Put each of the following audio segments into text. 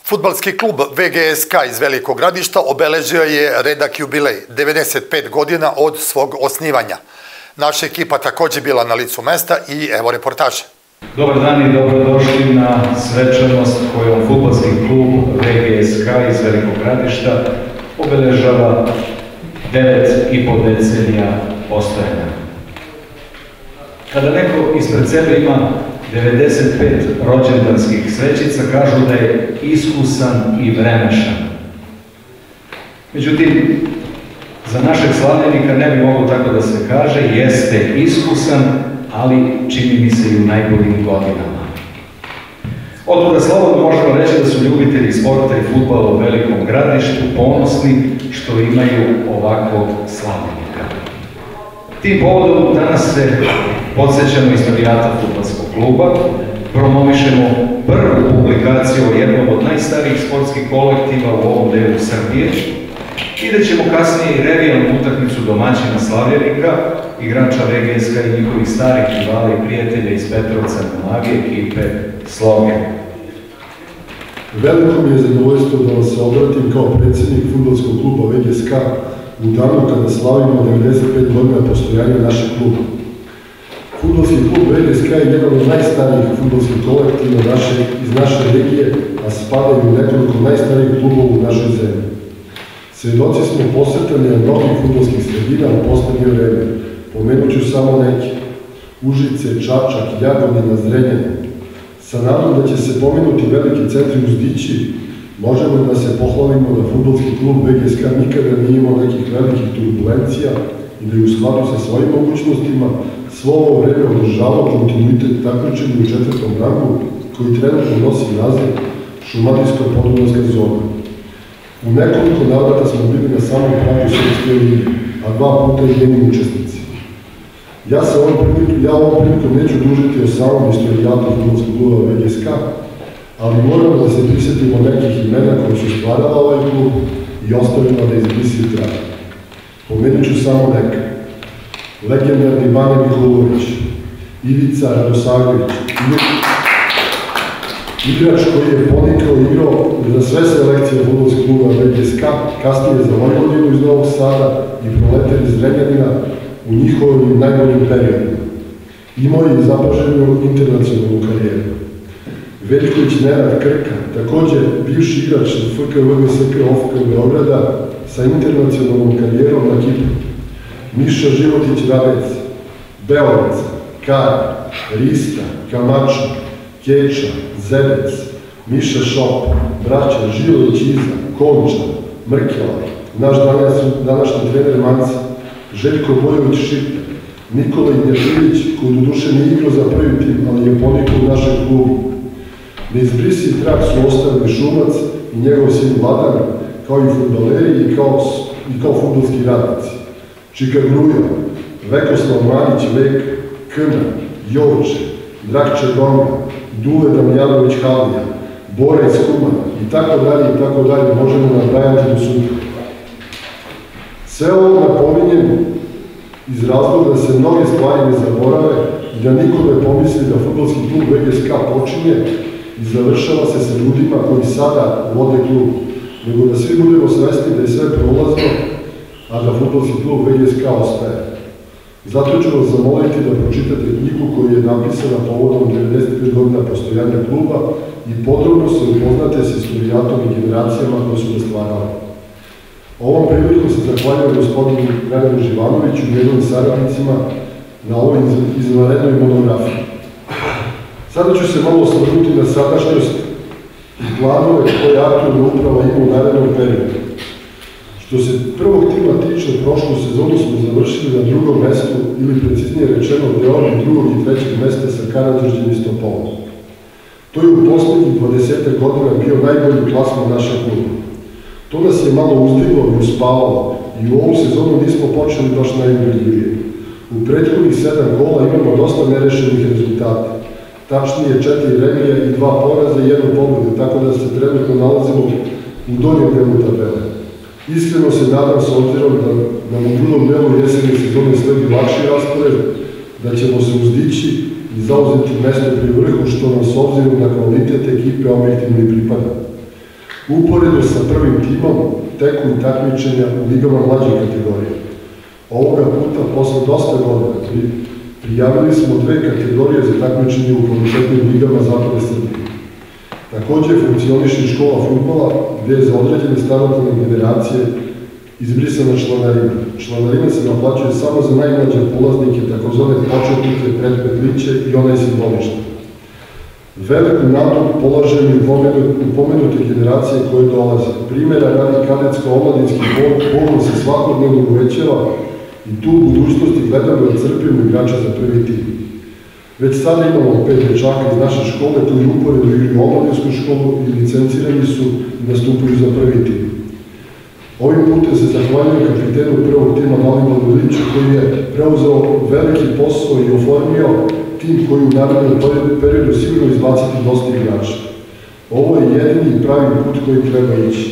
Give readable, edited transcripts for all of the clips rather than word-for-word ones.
Fudbalski klub VGSK iz Velikog Gradišta obeležio je redak jubilej, 95 godina od svog osnivanja. Naša ekipa također bila na licu mesta i evo reportaže. Dobar dan i dobrodošli na svečanost kojom fudbalski klub VGSK iz Velikog Gradišta obeležava 9,5 decenija postojanja. Kada neko ispred sebe ima 95 rođendanskih svećica, kažu da je iskusan i vremešan. Međutim, za našeg slavljenika ne bi moglo tako da se kaže, jeste iskusan, ali čini mi se i u najboljim godinama. Otuda slobodno možemo reći da su ljubitelji sporta i fudbala u Velikom Gradištu ponosni što imaju ovakvog slavljenika. Tim povodom danas se podsjećamo istorijata fudbalskog kluba, promovišemo prvu publikaciju o jednom od najstarijih sportskih kolektiva u ovom delu Srbije. Vidjet ćemo kasnije i revijalnu utakmicu domaćina slavljenika, igrača VGSK i njihovih starih rivala i prijatelja iz Petrovca na Magi ekipe Sloge. Veliko mi je zadovoljstvo da vam se obratim kao predsjednik fudbalskog kluba VGSK u danu kada slavimo 95 godina postojanja našeg kluba. Fudbalski klub VGSK je jedan od najstarijih fudbalskih kolektiva iz naše regije, a spadaju u nekoliko najstarijih klubova u našoj zemlji. Svedoci smo posretanja mnogih fudbalskih sredina u poslednje vreme. Pomenut ću samo neke. Užice, Čačak, Jagodina, Zrenjanin. Sa nadom da će se pomenuti veliki centri uz Dići, možemo da se pohvalimo da fudbalski klub VGSK nikada nije imao nekih velikih turbulencija i da je u skladu sa svojim mogućnostima svo ovo vreme održavao kontinuitet takmičenja u 4. rangu koji trenutno nosi naziv Šumadijsko-Podunavska zona. U nekoliko navrata smo bili na samom pragu srpske lige, a 2 puta i njeni učesnici. Ja ovom prilikom neću dužiti o samom istorijatu fudbalskog kluba VGSK, ali moramo da se prisjetimo nekih imena koji su stvarala ovaj klub i ostavimo da izbrisi trag. Pomenut ću samo neka. Legendarni Bane Miholović, Ivica Radosavljević, igrač koji je ponikao i igrao za sve selekcije fudbalskog kluba VGSK, kasnije za Vojvodinu iz Novog Sada i Proletar iz Zrenjanina u njihovim najboljim periodima. Imao je i zapaženu internacionalnu karijeru. Veljković Nenad Krka, također bivši igrač FK VGSK OFK Beograda sa internacionalnom karijerom na Kipru. Miša Životić Radec, Beovac, Kar, Rista, Kamača, Keča, Zebec, Miša Šop, braća Žilović Iza, Konča, Mrkela, naš današnji trener Manca, Željko Bojović Šipta, Nikola Ignjatović, koji do duše nije igrao za prvi tim, ali je ponikao u našem klubu. Neizbrisiv trag su ostavili Šumac i njegov sin Vladan, kao i fudbaleri i kao fudbalski radnici. Čika Gruja, Vekoslav Manić Vek, Kna, Jovče, Drakče Donga, Dule Damjanović Halija, Borec Kumana i tako dalje, možemo nabrajati do sutra. Sve ovo napominjem iz razloga da se mnoge stvari ne zaborave i da niko ne pomisli da fudbalski klub VGSK počinje i završava se sa ljudima koji sada vode klub, nego da svi budemo svesni da je sve prolazno, a da fudbalski klub VGSK ostaje. Zato ću vas zamoliti da pročitate knjigu koju je napisana povodom 95 godina postojanja kluba i podrobno se upoznate s istorijatom i generacijama koje su ga stvarali. Ovom priliku se zahvaljujem gospodinu Draganu Živanoviću i njegovim saradnicima na ovoj izvanrednoj monografiji. Sada ću se malo osvrnuti na sadašnjost i planove koje aktualna uprava ima u narednom periodu. Što se prvog tima tiče, prošlu sezonu smo završili na 2. mestu ili preciznije rečeno deobi 2. i 3. mesta sa Karađorđem i Stopolom. To je u poslednjih 20 godina bio najbolji plasman našeg kluba. To nas je malo uzdiglo i uspavalo i u ovom sezonu nismo počeli baš najbolje. U prethodnih 7 gola imamo dosta nerešenih rezultata. Tačnije 4 remija i 2 poraza i 1 pobedu, tako da se trenutno nalazimo u donjem delu tabele. Iskreno se nadam s obzirom da nam u drugom delu jesene sezone sledi lakši raspored, da ćemo se uzdići i zauzeti mesto pri vrhu, što nam s obzirom na kvalitet ekipe objektivno i pripada. Uporedo sa prvim timom teku i takmičenja u ligama mlađe kategorije. Ovoga puta, posle dosta godina, prijavili smo 2 kategorije za takmičenje u kvalitetnim ligama Zapadne Srbije. Takođe funkcioniše i škola fudbala, gde je za određene starotne generacije izbrisana članarina. Članarina se naplaćuje samo za najmlađe polaznike, takozvane početnike, predpetliće i onaj simbolični. Veliku nadu polažem i u pomenute generacije koje dolaze. Primjera radi kadetsko-omladinski pogon se svakodnevno uvećava i tu u budućnosti gledamo da crpimo igrača za prvi tim. Već sada imamo 5 dečaka iz naše škole koji uporedo igraju omladinsku školu i licencirani su i nastupaju za prvi tim. Ovim putem se zahvaljujem kapitenu prvog tima Dalibor Iliću koji je preuzeo veliki posao i oformio tim koji u narednom periodu sigurno izbaciti dosta igrača. Ovo je jedini pravi put koji treba ići.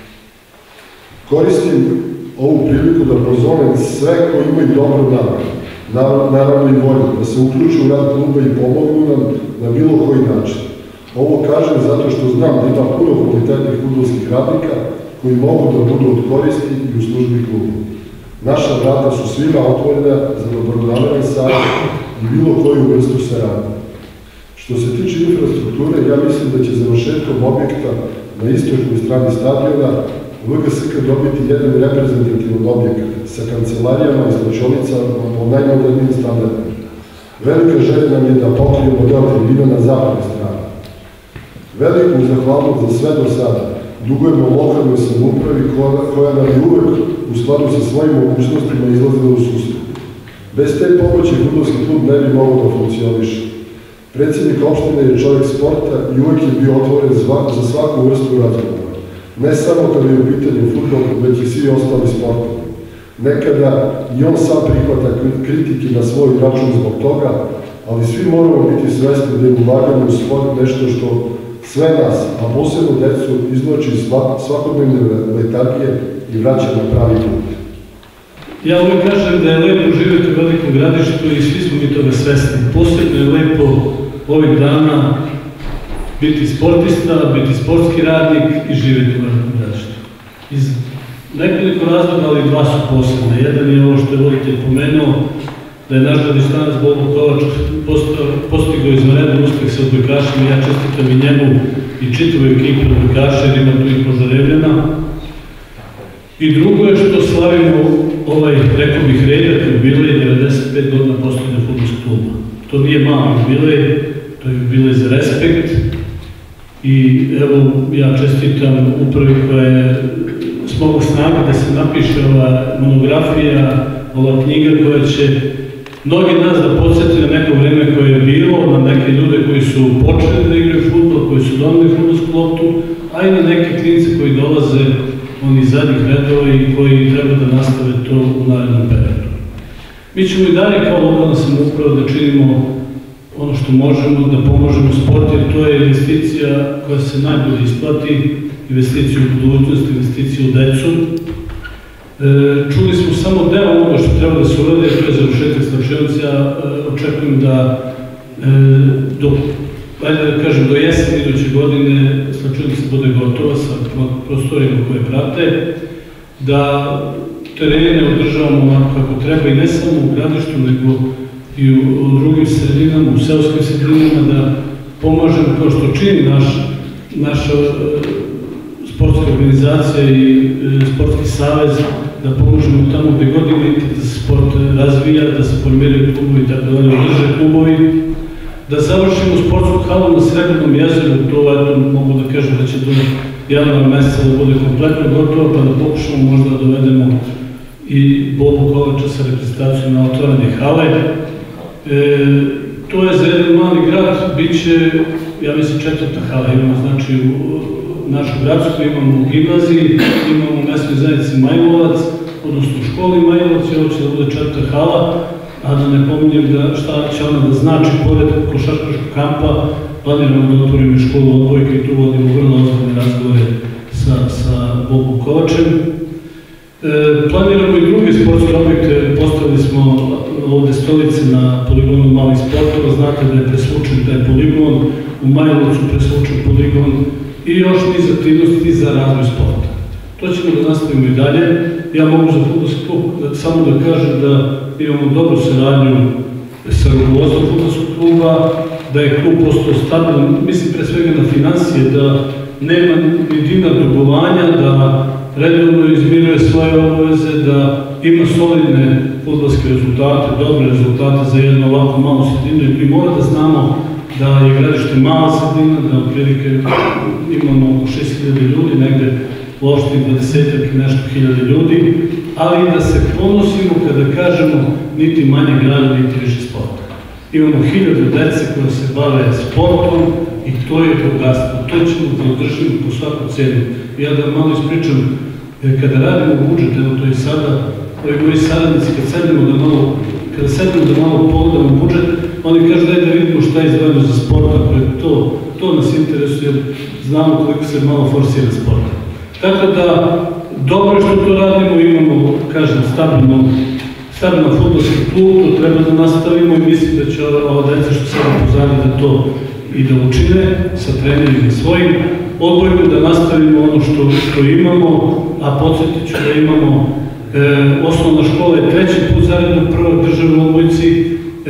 Koristim ovu priliku da pozovem sve koji imaju dobro naravno, naravno i volju, da se uključu u rad kluba i pomognu nam na bilo koji način. Ovo kažem zato što znam da ima puno kvalitetnih fudbalskih radnika koji mogu da budu od koristi i u službi klubu. Naša vrata su svima otvorena za dobronameran savjet i bilo koju vrstu saradnje. Što se tiče infrastrukture, ja mislim da će završetkom objekta na istočnoj strani stadiona VGSK dobiti jedan reprezentativan objekat sa kancelarijama i slačionicama po najmodernijim standardima. Velika želja nam je da pokrijemo deo tribina na zapadnoj strani. Veliku zahvalnost za sve do sada dugujemo lokalnoj samoupravi koja nam je uvek u skladu sa svojim mogućnostima izlazila u susret. Bez te pomoći fudbalski klub ne bi mogao da funkcioniše. Predsjednik opštine je čovjek sporta i uvek je bio otvoren za svaku vrstu razgovora. Ne samo kada je u pitanju fudbal, već i svi ostali sportovi. Nekada i on sam prihvata kritike na svoj račun zbog toga, ali svi moramo biti svesni da je ulaganje u sport nešto što sve nas, a posebno decu, izvlači iz svakodnevne letargije i vraća na pravi put. Ja uvijek kažem da je lepo živjeti u Velikom Gradištu i svi smo mi toga svesni. Posebno je lepo ovih dana biti sportista, biti sportski radnik i živjeti u Velikom Gradištu. Iz nekoliko razloga, ali 2 su posebne. Jedan je ovo što je voditelj pomenuo, da je naš Gradištanac Bobo Kovač postigao izvanredan uspeh sa odbojkašima. Ja čestitam i njemu i čitavu ekipu odbojkaša, jer ima tu i Požarevljana. I drugo je što slavimo rekao bih, redak jubilej 95 godina postojanja fudbalskog kluba. To nije mali jubilej, to je jubilej za respekt. I evo, ja čestitam upravi koja je smogla snage da se napiše ova monografija, ova knjiga koja će mnogi nas da podsjeti na neko vreme koje je bilo, na neke ljude koji su počeli da igraju fudbal, koji su doneli fudbalsku loptu, a i na neke klince koji dolaze oni zadnjih redova i koji treba da nastave to u narednom periodu. Mi ćemo i dalje kao lokalna samouprava da činimo ono što možemo, da pomožemo sport, jer to je investicija koja se najbolje isplati, investicija u budućnost, investicija u decu. Čuli smo samo deo onoga što treba da se uradi, to je završetak slačionice. Ja očekujem da do jeseni iduće godine slačionica bude gotova sa prostorima koje prate, da terene održavamo onako kako treba i ne samo u Gradištu, nego i u drugim sredinama, u seoskim sredinama, da pomažemo kao što čini naša sportska organizacija i sportski savez, da pomožemo tamo gde god vidite da se sport razvija, da se formiraju klubovi i tako dalje, održe klubovi, da završimo sportsku halu na Srebrnom jezeru, to mogu da kažem da će do januara meseca da bude kompletno gotovo, pa da pokušamo možda da dovedemo i Bobu Kovača sa reprezentacijom na otvaranje hale. To je za jedan mali grad, bit će, ja mislim, 4. hala, imamo znači u našu gradsku, imamo u gimnaziji, imamo u mesnoj zajednici Majlovac, odnosno u školi Majlovac, i ovo će da bude 4. hala, a da ne pominjem šta će ona da znači, pored košarkaškog kampa, planiramo da otvorimo školu odbojke i tu vodimo vrlo ozbiljne razgovore sa Bobom Kovačem. Planiramo i druge sportske objekte, postavili smo ovde stolice na poligonu malih sportova, znate da je presvučen taj poligon, u Majlovcu presvučen poligon i još niz aktivnosti za razvoj sporta. To ćemo da nastavimo i dalje. Ja mogu za fudbalski klub samo da kažem da imamo dobru saradnju sa rukovodstvom fudbalskog kluba, da je klub postao stabilan, mislim pre svega na financije, da nema ni dinar dugovanja, da redovno izmiruje svoje obaveze, da ima solidne fudbalske rezultate, dobre rezultate za jednu ovako malu sredinu i mi mora da znamo da je Gradište mala sredina, da otprilike imamo oko 6.000 ljudi, negde u opštini 20 i nešto hiljada ljudi, ali da se ponosimo kada kažemo niti manje grada, niti više sporta. Imamo 1000 dece koja se bave sportom i to je bogatstvo. To ćemo da održimo po svaku cenu. Ja da malo ispričam, kada radimo budžet, evo to je sada, ovi moji saradnici, kada sedemo da malo pogledamo budžet, oni kažu daj da vidimo šta je izdvojeno za sport, ako je to nas interesuje, jer znamo koliko se malo forsira sport. Tako da, dobro što to radimo, imamo, kažem, stabilan fudbalski klub, to treba da nastavimo i mislim da će ova deca što sada pozadnje da to i da učine sa trenerima svojim. Odbojku da nastavimo ono što imamo, a podsjetit ću da imamo osnovna škola je 3. put zaredom, prva državna odbojci,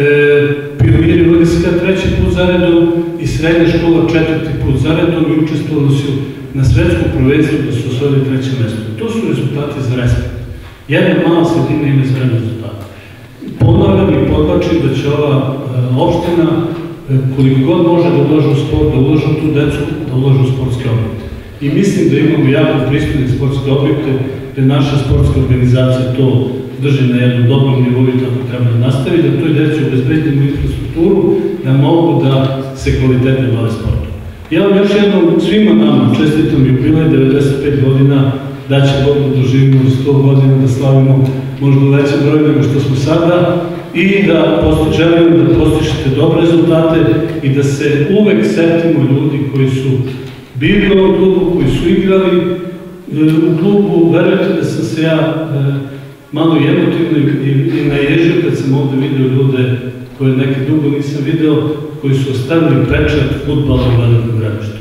pioniri Vodiska 3. put zaredom i srednja škola 4. put zaredom i učestvovali su na svetskom prvenstvu da su osvojili 3. mesto. To su rezultati za respekt. Jedna mala sredina ima izvremena rezultata. Ponavljam i podlačim da će ova opština koliko god može da ulaže u sport, da ulaže u tu decu, da ulaže u sportske objekte. I mislim da imamo jako pristojne sportske objekte, da naša sportska organizacija to drži na jednom dobrom nivou i tako treba da nastavi, da toj deci obezbedimo infrastrukturu, da mogu da se kvalitetno bave sportom. Ja vam još jednom svima nama čestitam jubilej 95 godina, da će Bog da doživimo 100 godina, da slavimo možda veći broj nego što smo sada i da želimo da postižete dobre rezultate i da se uvek setimo ljudi koji su bili u ovom klubu, koji su igrali u klubu. Verujete da sam se ja malo emotivno i naježio kad sam ovde vidio ljude koje neke dugo nisam video, koji su ostavili pečat fudbala u Velikom Gradištu.